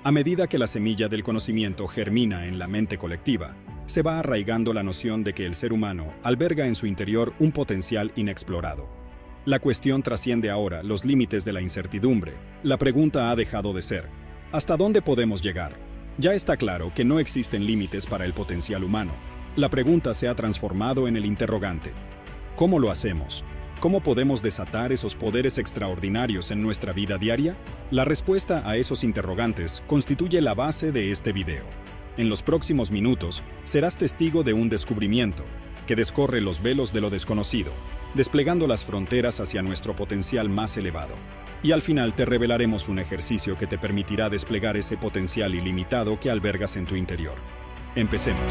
A medida que la semilla del conocimiento germina en la mente colectiva, se va arraigando la noción de que el ser humano alberga en su interior un potencial inexplorado. La cuestión trasciende ahora los límites de la incertidumbre. La pregunta ha dejado de ser: ¿hasta dónde podemos llegar? Ya está claro que no existen límites para el potencial humano. La pregunta se ha transformado en el interrogante: ¿cómo lo hacemos? ¿Cómo podemos desatar esos poderes extraordinarios en nuestra vida diaria? La respuesta a esos interrogantes constituye la base de este video. En los próximos minutos, serás testigo de un descubrimiento que descorre los velos de lo desconocido, desplegando las fronteras hacia nuestro potencial más elevado. Y al final te revelaremos un ejercicio que te permitirá desplegar ese potencial ilimitado que albergas en tu interior. Empecemos.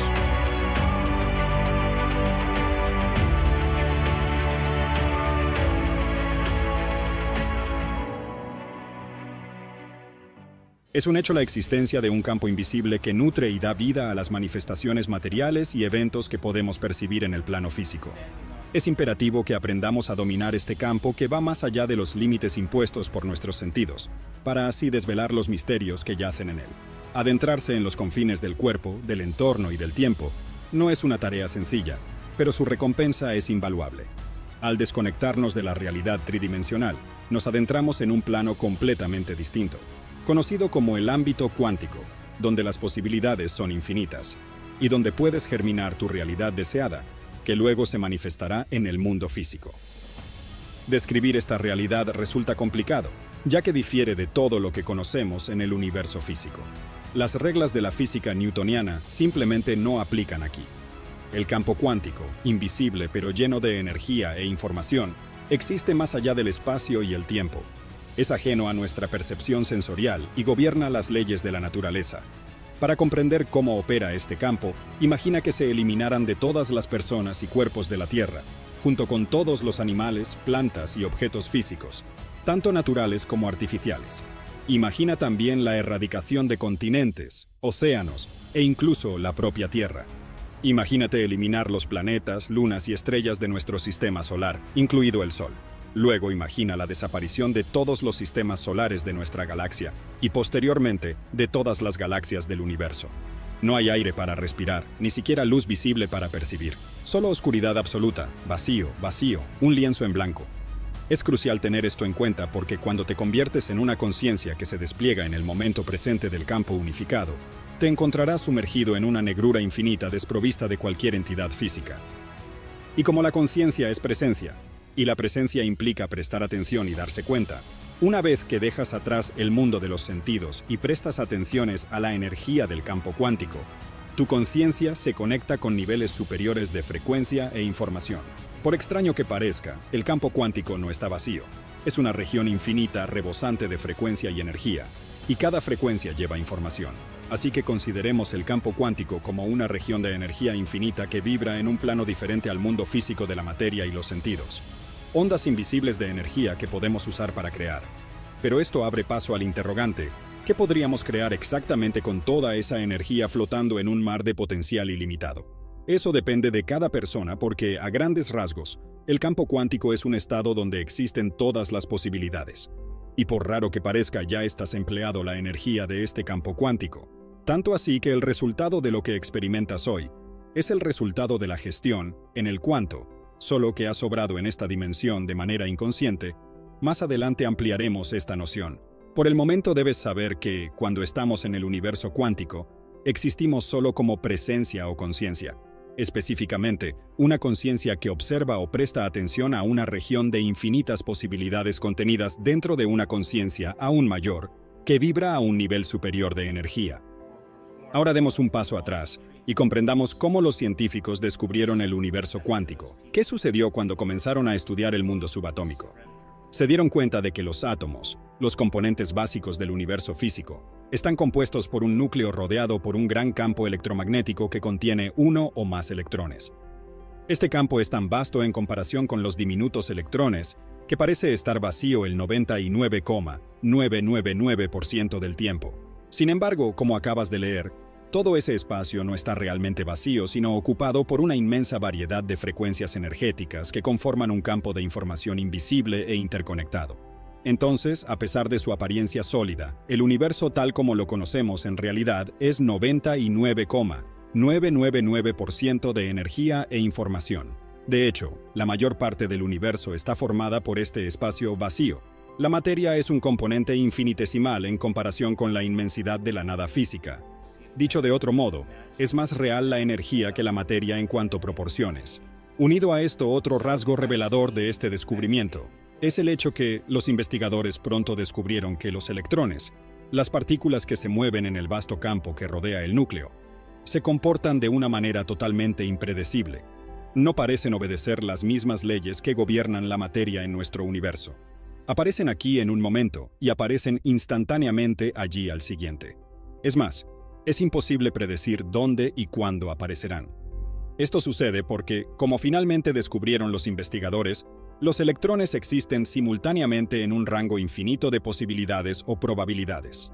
Es un hecho la existencia de un campo invisible que nutre y da vida a las manifestaciones materiales y eventos que podemos percibir en el plano físico. Es imperativo que aprendamos a dominar este campo que va más allá de los límites impuestos por nuestros sentidos, para así desvelar los misterios que yacen en él. Adentrarse en los confines del cuerpo, del entorno y del tiempo no es una tarea sencilla, pero su recompensa es invaluable. Al desconectarnos de la realidad tridimensional, nos adentramos en un plano completamente distinto, conocido como el ámbito cuántico, donde las posibilidades son infinitas y donde puedes germinar tu realidad deseada, que luego se manifestará en el mundo físico. Describir esta realidad resulta complicado, ya que difiere de todo lo que conocemos en el universo físico. Las reglas de la física newtoniana simplemente no aplican aquí. El campo cuántico, invisible pero lleno de energía e información, existe más allá del espacio y el tiempo. Es ajeno a nuestra percepción sensorial y gobierna las leyes de la naturaleza. Para comprender cómo opera este campo, imagina que se eliminaran de todas las personas y cuerpos de la Tierra, junto con todos los animales, plantas y objetos físicos, tanto naturales como artificiales. Imagina también la erradicación de continentes, océanos e incluso la propia Tierra. Imagínate eliminar los planetas, lunas y estrellas de nuestro sistema solar, incluido el Sol. Luego imagina la desaparición de todos los sistemas solares de nuestra galaxia y posteriormente de todas las galaxias del universo. No hay aire para respirar, ni siquiera luz visible para percibir. Solo oscuridad absoluta, vacío, un lienzo en blanco. Es crucial tener esto en cuenta porque cuando te conviertes en una conciencia que se despliega en el momento presente del campo unificado, te encontrarás sumergido en una negrura infinita desprovista de cualquier entidad física. Y como la conciencia es presencia, y la presencia implica prestar atención y darse cuenta, una vez que dejas atrás el mundo de los sentidos y prestas atenciones a la energía del campo cuántico, tu conciencia se conecta con niveles superiores de frecuencia e información. Por extraño que parezca, el campo cuántico no está vacío. Es una región infinita rebosante de frecuencia y energía, y cada frecuencia lleva información. Así que consideremos el campo cuántico como una región de energía infinita que vibra en un plano diferente al mundo físico de la materia y los sentidos. Ondas invisibles de energía que podemos usar para crear. Pero esto abre paso al interrogante: ¿qué podríamos crear exactamente con toda esa energía flotando en un mar de potencial ilimitado? Eso depende de cada persona porque, a grandes rasgos, el campo cuántico es un estado donde existen todas las posibilidades. Y por raro que parezca, ya estás empleado la energía de este campo cuántico. Tanto así que el resultado de lo que experimentas hoy es el resultado de la gestión en el cuánto, solo que ha sobrado en esta dimensión de manera inconsciente. Más adelante ampliaremos esta noción. Por el momento debes saber que, cuando estamos en el universo cuántico, existimos solo como presencia o conciencia. Específicamente, una conciencia que observa o presta atención a una región de infinitas posibilidades contenidas dentro de una conciencia aún mayor, que vibra a un nivel superior de energía. Ahora demos un paso atrás y comprendamos cómo los científicos descubrieron el universo cuántico. ¿Qué sucedió cuando comenzaron a estudiar el mundo subatómico? Se dieron cuenta de que los átomos, los componentes básicos del universo físico, están compuestos por un núcleo rodeado por un gran campo electromagnético que contiene uno o más electrones. Este campo es tan vasto en comparación con los diminutos electrones que parece estar vacío el 99,999% del tiempo. Sin embargo, como acabas de leer, todo ese espacio no está realmente vacío, sino ocupado por una inmensa variedad de frecuencias energéticas que conforman un campo de información invisible e interconectado. Entonces, a pesar de su apariencia sólida, el universo tal como lo conocemos en realidad es 99,999% de energía e información. De hecho, la mayor parte del universo está formada por este espacio vacío. La materia es un componente infinitesimal en comparación con la inmensidad de la nada física. Dicho de otro modo, es más real la energía que la materia en cuanto a proporciones. Unido a esto, otro rasgo revelador de este descubrimiento es el hecho que los investigadores pronto descubrieron que los electrones, las partículas que se mueven en el vasto campo que rodea el núcleo, se comportan de una manera totalmente impredecible. No parecen obedecer las mismas leyes que gobiernan la materia en nuestro universo. Aparecen aquí en un momento y aparecen instantáneamente allí al siguiente. Es más, es imposible predecir dónde y cuándo aparecerán. Esto sucede porque, como finalmente descubrieron los investigadores, los electrones existen simultáneamente en un rango infinito de posibilidades o probabilidades.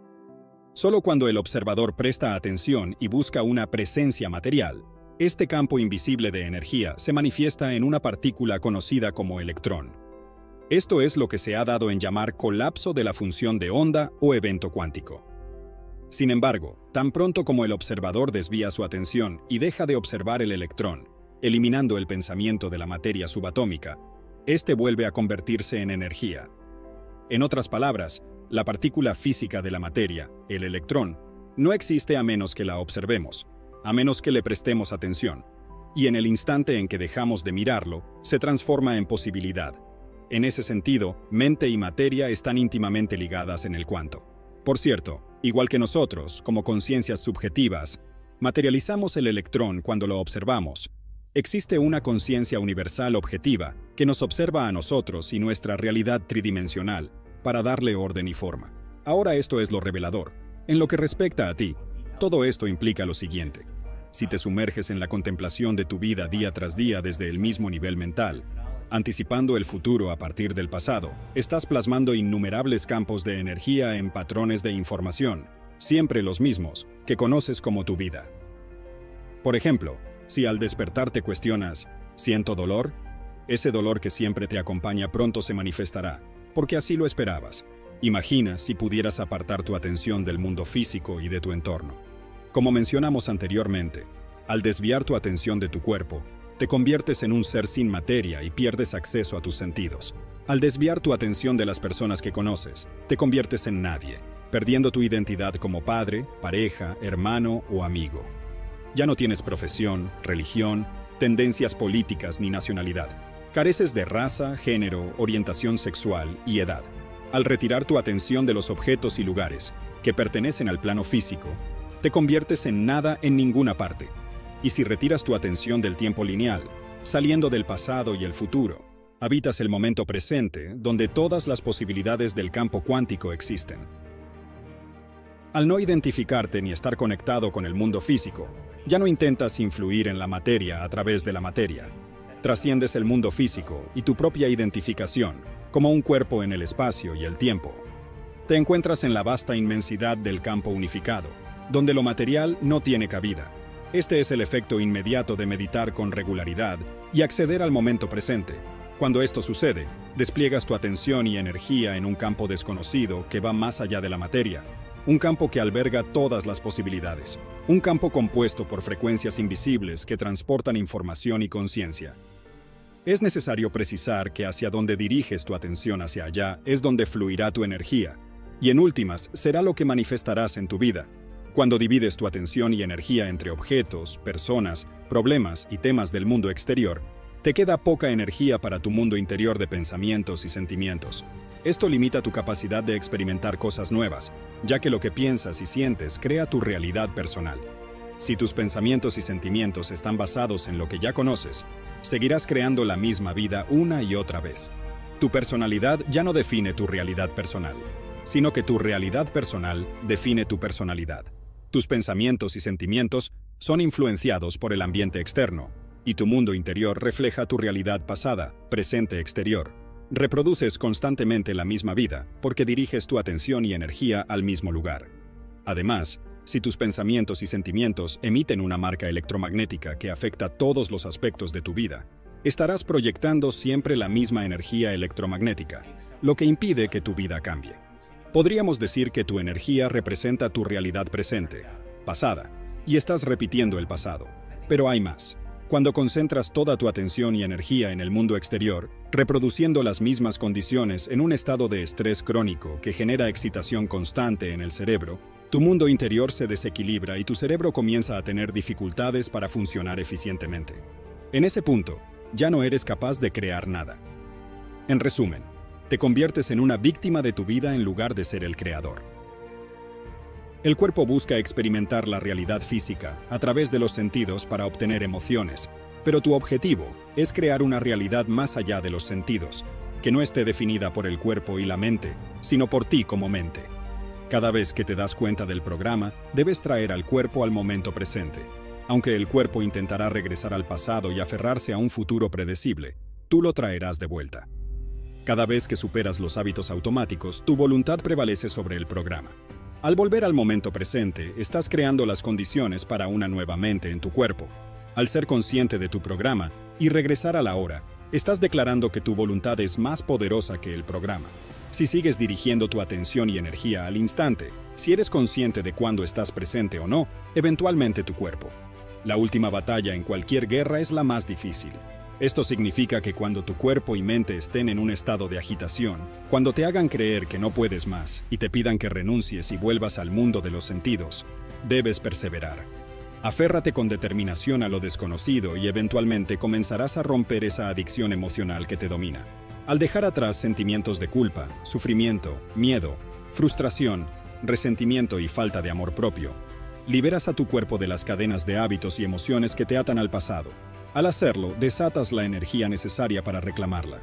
Solo cuando el observador presta atención y busca una presencia material, este campo invisible de energía se manifiesta en una partícula conocida como electrón. Esto es lo que se ha dado en llamar colapso de la función de onda o evento cuántico. Sin embargo, tan pronto como el observador desvía su atención y deja de observar el electrón, eliminando el pensamiento de la materia subatómica, este vuelve a convertirse en energía. En otras palabras, la partícula física de la materia, el electrón, no existe a menos que la observemos, a menos que le prestemos atención, y en el instante en que dejamos de mirarlo, se transforma en posibilidad. En ese sentido, mente y materia están íntimamente ligadas en el cuanto. Por cierto, igual que nosotros, como conciencias subjetivas, materializamos el electrón cuando lo observamos. Existe una conciencia universal objetiva que nos observa a nosotros y nuestra realidad tridimensional para darle orden y forma. Ahora esto es lo revelador. En lo que respecta a ti, todo esto implica lo siguiente. Si te sumerges en la contemplación de tu vida día tras día desde el mismo nivel mental, anticipando el futuro a partir del pasado, estás plasmando innumerables campos de energía en patrones de información, siempre los mismos, que conoces como tu vida. Por ejemplo, si al despertar te cuestionas, ¿siento dolor? Ese dolor que siempre te acompaña pronto se manifestará, porque así lo esperabas. Imagina si pudieras apartar tu atención del mundo físico y de tu entorno. Como mencionamos anteriormente, al desviar tu atención de tu cuerpo, te conviertes en un ser sin materia y pierdes acceso a tus sentidos. Al desviar tu atención de las personas que conoces, te conviertes en nadie, perdiendo tu identidad como padre, pareja, hermano o amigo. Ya no tienes profesión, religión, tendencias políticas ni nacionalidad. Careces de raza, género, orientación sexual y edad. Al retirar tu atención de los objetos y lugares que pertenecen al plano físico, te conviertes en nada en ninguna parte. Y si retiras tu atención del tiempo lineal, saliendo del pasado y el futuro, habitas el momento presente, donde todas las posibilidades del campo cuántico existen. Al no identificarte ni estar conectado con el mundo físico, ya no intentas influir en la materia a través de la materia. Trasciendes el mundo físico y tu propia identificación, como un cuerpo en el espacio y el tiempo. Te encuentras en la vasta inmensidad del campo unificado, donde lo material no tiene cabida. Este es el efecto inmediato de meditar con regularidad y acceder al momento presente. Cuando esto sucede, despliegas tu atención y energía en un campo desconocido que va más allá de la materia, un campo que alberga todas las posibilidades, un campo compuesto por frecuencias invisibles que transportan información y conciencia. Es necesario precisar que hacia donde diriges tu atención hacia allá es donde fluirá tu energía, y en últimas será lo que manifestarás en tu vida. Cuando divides tu atención y energía entre objetos, personas, problemas y temas del mundo exterior, te queda poca energía para tu mundo interior de pensamientos y sentimientos. Esto limita tu capacidad de experimentar cosas nuevas, ya que lo que piensas y sientes crea tu realidad personal. Si tus pensamientos y sentimientos están basados en lo que ya conoces, seguirás creando la misma vida una y otra vez. Tu personalidad ya no define tu realidad personal, sino que tu realidad personal define tu personalidad. Tus pensamientos y sentimientos son influenciados por el ambiente externo, y tu mundo interior refleja tu realidad pasada, presente, exterior. Reproduces constantemente la misma vida porque diriges tu atención y energía al mismo lugar. Además, si tus pensamientos y sentimientos emiten una marca electromagnética que afecta todos los aspectos de tu vida, estarás proyectando siempre la misma energía electromagnética, lo que impide que tu vida cambie. Podríamos decir que tu energía representa tu realidad presente, pasada, y estás repitiendo el pasado. Pero hay más. Cuando concentras toda tu atención y energía en el mundo exterior, reproduciendo las mismas condiciones en un estado de estrés crónico que genera excitación constante en el cerebro, tu mundo interior se desequilibra y tu cerebro comienza a tener dificultades para funcionar eficientemente. En ese punto, ya no eres capaz de crear nada. En resumen, te conviertes en una víctima de tu vida en lugar de ser el creador. El cuerpo busca experimentar la realidad física a través de los sentidos para obtener emociones, pero tu objetivo es crear una realidad más allá de los sentidos, que no esté definida por el cuerpo y la mente, sino por ti como mente. Cada vez que te das cuenta del programa, debes traer al cuerpo al momento presente. Aunque el cuerpo intentará regresar al pasado y aferrarse a un futuro predecible, tú lo traerás de vuelta. Cada vez que superas los hábitos automáticos, tu voluntad prevalece sobre el programa. Al volver al momento presente, estás creando las condiciones para una nueva mente en tu cuerpo. Al ser consciente de tu programa y regresar a la hora, estás declarando que tu voluntad es más poderosa que el programa. Si sigues dirigiendo tu atención y energía al instante, si eres consciente de cuándo estás presente o no, eventualmente tu cuerpo. La última batalla en cualquier guerra es la más difícil. Esto significa que cuando tu cuerpo y mente estén en un estado de agitación, cuando te hagan creer que no puedes más y te pidan que renuncies y vuelvas al mundo de los sentidos, debes perseverar. Aférrate con determinación a lo desconocido y eventualmente comenzarás a romper esa adicción emocional que te domina. Al dejar atrás sentimientos de culpa, sufrimiento, miedo, frustración, resentimiento y falta de amor propio, liberas a tu cuerpo de las cadenas de hábitos y emociones que te atan al pasado. Al hacerlo, desatas la energía necesaria para reclamarla.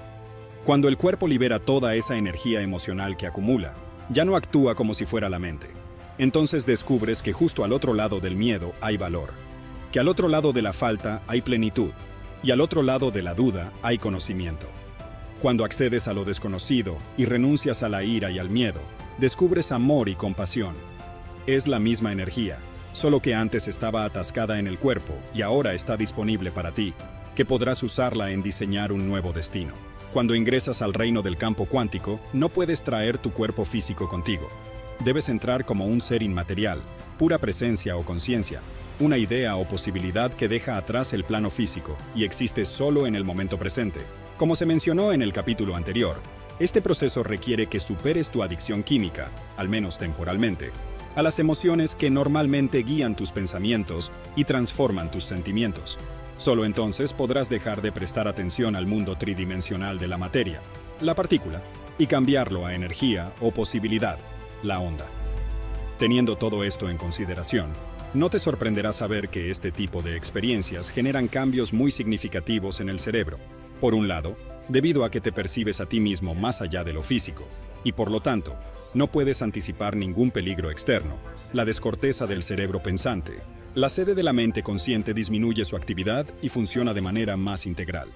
Cuando el cuerpo libera toda esa energía emocional que acumula, ya no actúa como si fuera la mente. Entonces descubres que justo al otro lado del miedo hay valor, que al otro lado de la falta hay plenitud, y al otro lado de la duda hay conocimiento. Cuando accedes a lo desconocido y renuncias a la ira y al miedo, descubres amor y compasión. Es la misma energía, solo que antes estaba atascada en el cuerpo y ahora está disponible para ti, que podrás usarla en diseñar un nuevo destino. Cuando ingresas al reino del campo cuántico, no puedes traer tu cuerpo físico contigo. Debes entrar como un ser inmaterial, pura presencia o conciencia, una idea o posibilidad que deja atrás el plano físico y existe solo en el momento presente. Como se mencionó en el capítulo anterior, este proceso requiere que superes tu adicción química, al menos temporalmente, a las emociones que normalmente guían tus pensamientos y transforman tus sentimientos. Solo entonces podrás dejar de prestar atención al mundo tridimensional de la materia, la partícula, y cambiarlo a energía o posibilidad, la onda. Teniendo todo esto en consideración, no te sorprenderá saber que este tipo de experiencias generan cambios muy significativos en el cerebro. Por un lado, debido a que te percibes a ti mismo más allá de lo físico, y por lo tanto, no puedes anticipar ningún peligro externo. La descorteza del cerebro pensante, la sede de la mente consciente disminuye su actividad y funciona de manera más integral.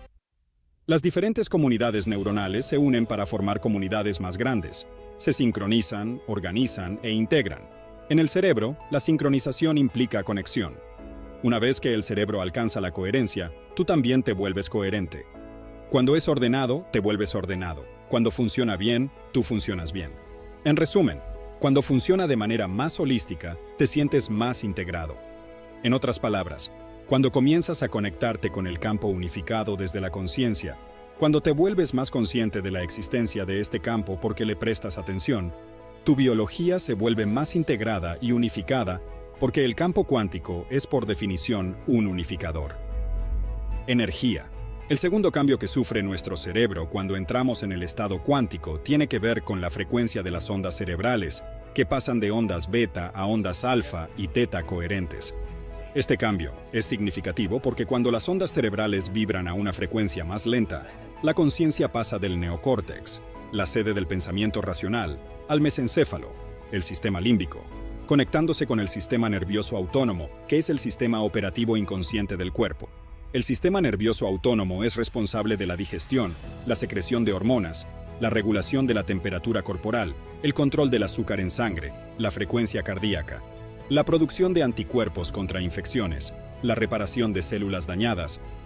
Las diferentes comunidades neuronales se unen para formar comunidades más grandes. Se sincronizan, organizan e integran. En el cerebro, la sincronización implica conexión. Una vez que el cerebro alcanza la coherencia, tú también te vuelves coherente. Cuando es ordenado, te vuelves ordenado. Cuando funciona bien, tú funcionas bien. En resumen, cuando funciona de manera más holística, te sientes más integrado. En otras palabras, cuando comienzas a conectarte con el campo unificado desde la conciencia, cuando te vuelves más consciente de la existencia de este campo porque le prestas atención, tu biología se vuelve más integrada y unificada porque el campo cuántico es por definición un unificador. Energía. El segundo cambio que sufre nuestro cerebro cuando entramos en el estado cuántico tiene que ver con la frecuencia de las ondas cerebrales, que pasan de ondas beta a ondas alfa y teta coherentes. Este cambio es significativo porque cuando las ondas cerebrales vibran a una frecuencia más lenta, la conciencia pasa del neocórtex, la sede del pensamiento racional, al mesencéfalo, el sistema límbico, conectándose con el sistema nervioso autónomo, que es el sistema operativo inconsciente del cuerpo. El sistema nervioso autónomo es responsable de la digestión, la secreción de hormonas, la regulación de la temperatura corporal, el control del azúcar en sangre, la frecuencia cardíaca, la producción de anticuerpos contra infecciones, la reparación de células dañadas,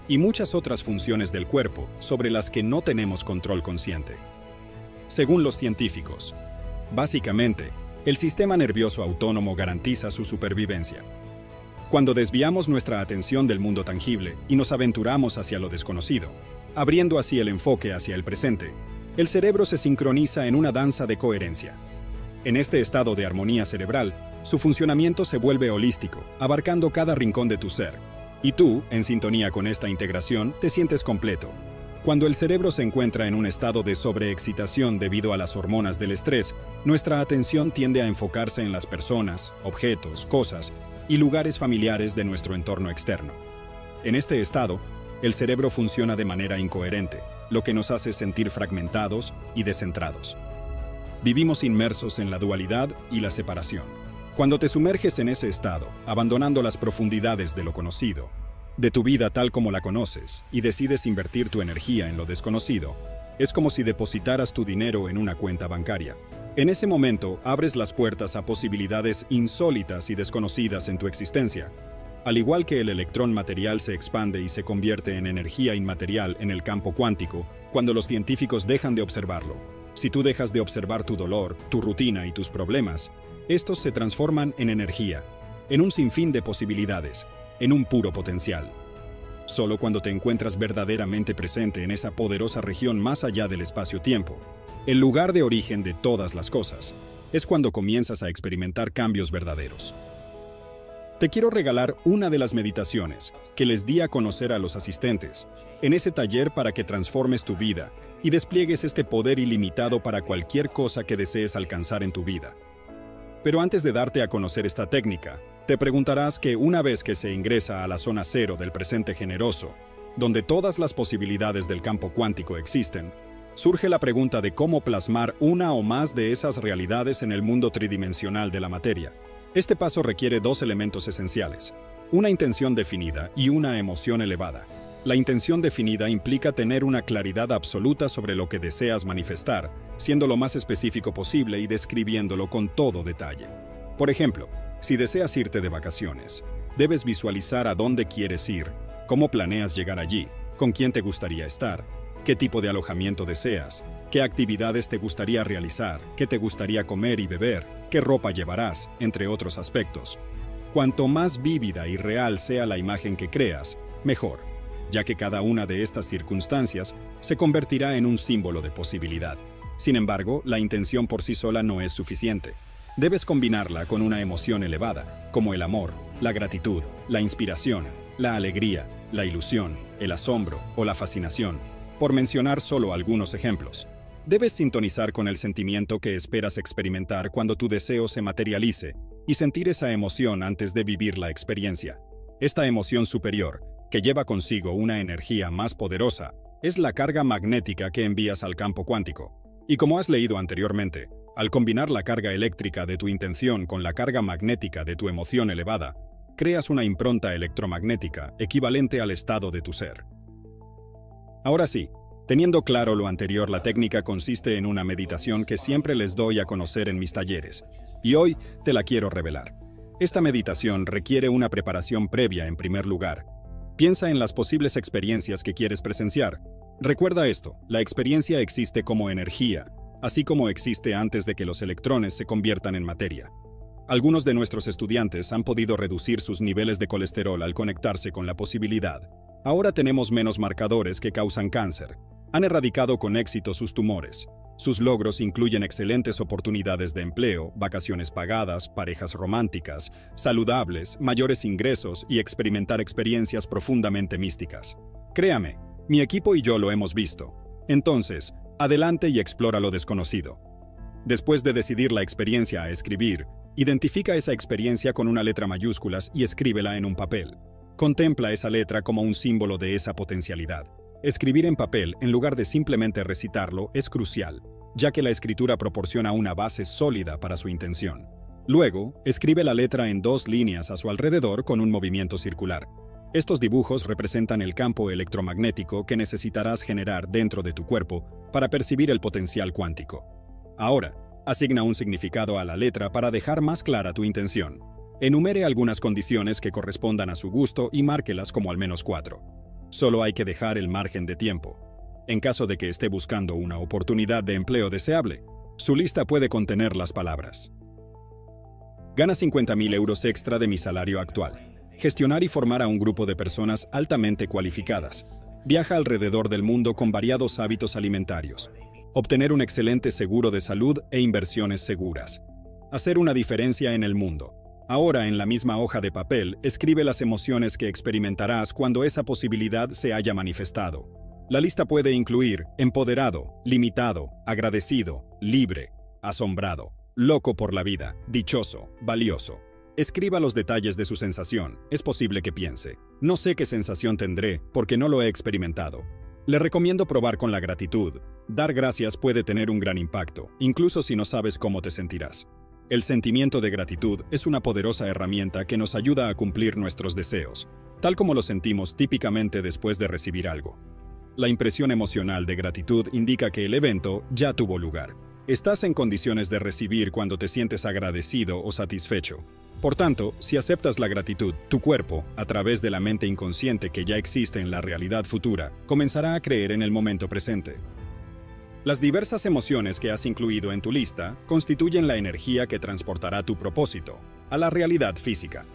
y muchas otras funciones del cuerpo sobre las que no tenemos control consciente. Según los científicos, básicamente, el sistema nervioso autónomo garantiza su supervivencia. Cuando desviamos nuestra atención del mundo tangible y nos aventuramos hacia lo desconocido, abriendo así el enfoque hacia el presente, el cerebro se sincroniza en una danza de coherencia. En este estado de armonía cerebral, su funcionamiento se vuelve holístico, abarcando cada rincón de tu ser. Y tú, en sintonía con esta integración, te sientes completo. Cuando el cerebro se encuentra en un estado de sobreexcitación debido a las hormonas del estrés, nuestra atención tiende a enfocarse en las personas, objetos, cosas y lugares familiares de nuestro entorno externo. En este estado, el cerebro funciona de manera incoherente, lo que nos hace sentir fragmentados y descentrados. Vivimos inmersos en la dualidad y la separación. Cuando te sumerges en ese estado, abandonando las profundidades de lo conocido, de tu vida tal como la conoces, y decides invertir tu energía en lo desconocido, es como si depositaras tu dinero en una cuenta bancaria. En ese momento, abres las puertas a posibilidades insólitas y desconocidas en tu existencia. Al igual que el electrón material se expande y se convierte en energía inmaterial en el campo cuántico, cuando los científicos dejan de observarlo. Si tú dejas de observar tu dolor, tu rutina y tus problemas, estos se transforman en energía, en un sinfín de posibilidades, en un puro potencial. Solo cuando te encuentras verdaderamente presente en esa poderosa región más allá del espacio-tiempo, el lugar de origen de todas las cosas, es cuando comienzas a experimentar cambios verdaderos. Te quiero regalar una de las meditaciones que les di a conocer a los asistentes en ese taller para que transformes tu vida y despliegues este poder ilimitado para cualquier cosa que desees alcanzar en tu vida. Pero antes de darte a conocer esta técnica, te preguntarás que una vez que se ingresa a la zona cero del presente generoso, donde todas las posibilidades del campo cuántico existen, surge la pregunta de cómo plasmar una o más de esas realidades en el mundo tridimensional de la materia. Este paso requiere dos elementos esenciales: una intención definida y una emoción elevada. La intención definida implica tener una claridad absoluta sobre lo que deseas manifestar, siendo lo más específico posible y describiéndolo con todo detalle. Por ejemplo, si deseas irte de vacaciones, debes visualizar a dónde quieres ir, cómo planeas llegar allí, con quién te gustaría estar, qué tipo de alojamiento deseas, qué actividades te gustaría realizar, qué te gustaría comer y beber, qué ropa llevarás, entre otros aspectos. Cuanto más vívida y real sea la imagen que creas, mejor, ya que cada una de estas circunstancias se convertirá en un símbolo de posibilidad. Sin embargo, la intención por sí sola no es suficiente. Debes combinarla con una emoción elevada, como el amor, la gratitud, la inspiración, la alegría, la ilusión, el asombro o la fascinación, por mencionar solo algunos ejemplos. Debes sintonizar con el sentimiento que esperas experimentar cuando tu deseo se materialice y sentir esa emoción antes de vivir la experiencia. Esta emoción superior, que lleva consigo una energía más poderosa, es la carga magnética que envías al campo cuántico. Y como has leído anteriormente, al combinar la carga eléctrica de tu intención con la carga magnética de tu emoción elevada, creas una impronta electromagnética equivalente al estado de tu ser. Ahora sí, teniendo claro lo anterior, la técnica consiste en una meditación que siempre les doy a conocer en mis talleres, y hoy te la quiero revelar. Esta meditación requiere una preparación previa en primer lugar. Piensa en las posibles experiencias que quieres presenciar. Recuerda esto: la experiencia existe como energía, así como existe antes de que los electrones se conviertan en materia. Algunos de nuestros estudiantes han podido reducir sus niveles de colesterol al conectarse con la posibilidad. Ahora tenemos menos marcadores que causan cáncer. Han erradicado con éxito sus tumores. Sus logros incluyen excelentes oportunidades de empleo, vacaciones pagadas, parejas románticas, saludables, mayores ingresos y experimentar experiencias profundamente místicas. Créame, mi equipo y yo lo hemos visto. Entonces, adelante y explora lo desconocido. Después de decidir la experiencia a escribir, identifica esa experiencia con una letra mayúsculas y escríbela en un papel. Contempla esa letra como un símbolo de esa potencialidad. Escribir en papel, en lugar de simplemente recitarlo, es crucial, ya que la escritura proporciona una base sólida para su intención. Luego, escribe la letra en 2 líneas a su alrededor con un movimiento circular. Estos dibujos representan el campo electromagnético que necesitarás generar dentro de tu cuerpo para percibir el potencial cuántico. Ahora, asigna un significado a la letra para dejar más clara tu intención. Enumere algunas condiciones que correspondan a su gusto y márquelas como al menos 4. Solo hay que dejar el margen de tiempo. En caso de que esté buscando una oportunidad de empleo deseable, su lista puede contener las palabras: gana 50.000 euros extra de mi salario actual. Gestionar y formar a un grupo de personas altamente cualificadas. Viaja alrededor del mundo con variados hábitos alimentarios. Obtener un excelente seguro de salud e inversiones seguras. Hacer una diferencia en el mundo. Ahora, en la misma hoja de papel, escribe las emociones que experimentarás cuando esa posibilidad se haya manifestado. La lista puede incluir empoderado, limitado, agradecido, libre, asombrado, loco por la vida, dichoso, valioso. Escriba los detalles de su sensación. Es posible que piense: no sé qué sensación tendré porque no lo he experimentado. Le recomiendo probar con la gratitud. Dar gracias puede tener un gran impacto, incluso si no sabes cómo te sentirás. El sentimiento de gratitud es una poderosa herramienta que nos ayuda a cumplir nuestros deseos, tal como lo sentimos típicamente después de recibir algo. La impresión emocional de gratitud indica que el evento ya tuvo lugar. Estás en condiciones de recibir cuando te sientes agradecido o satisfecho. Por tanto, si aceptas la gratitud, tu cuerpo, a través de la mente inconsciente que ya existe en la realidad futura, comenzará a creer en el momento presente. Las diversas emociones que has incluido en tu lista constituyen la energía que transportará tu propósito a la realidad física.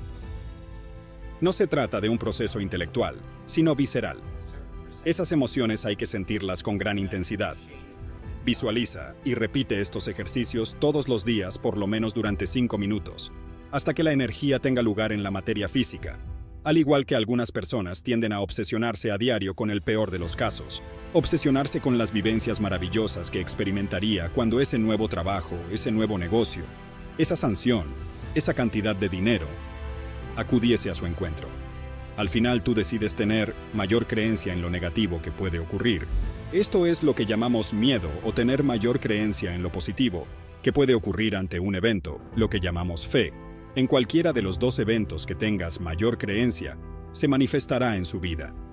No se trata de un proceso intelectual, sino visceral. Esas emociones hay que sentirlas con gran intensidad. Visualiza y repite estos ejercicios todos los días por lo menos durante 5 minutos, hasta que la energía tenga lugar en la materia física. Al igual que algunas personas tienden a obsesionarse a diario con el peor de los casos, obsesionarse con las vivencias maravillosas que experimentaría cuando ese nuevo trabajo, ese nuevo negocio, esa sanción, esa cantidad de dinero, acudiese a su encuentro. Al final tú decides tener mayor creencia en lo negativo que puede ocurrir. Esto es lo que llamamos miedo, o tener mayor creencia en lo positivo que puede ocurrir ante un evento, lo que llamamos fe. En cualquiera de los dos eventos que tengas mayor creencia, se manifestará en su vida.